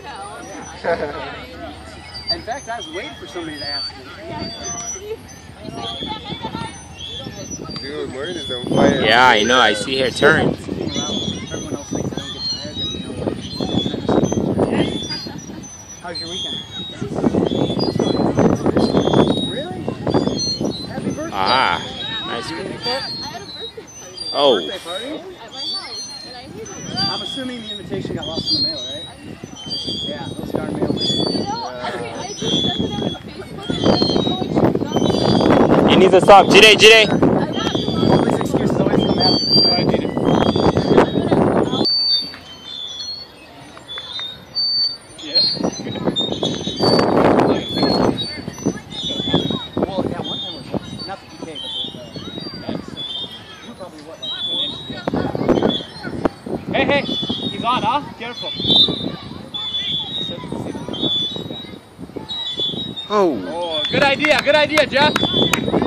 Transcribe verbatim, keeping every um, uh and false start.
In fact, I was waiting for somebody to ask me. Dude, Morgan is on fire. Yeah, I know. I see her turn. Everyone else thinks I don't get tired, and you know what? How's your weekend? Really? Happy birthday! Ah, nice. I had a birthday party. Oh. Birthday party? At my house, and I hated it. I'm assuming the invitation got lost in the mail, right? Yeah, those darn mail. You know, I, I just sent it out on Facebook and He needs a sock. Jide, Jide. All these excuses always come after. I did it. Yeah. Well, yeah, one time was not the P K, but the you probably what like Hey, hey, he's on, huh? Careful. Oh. Oh, good idea, good idea, Jeff.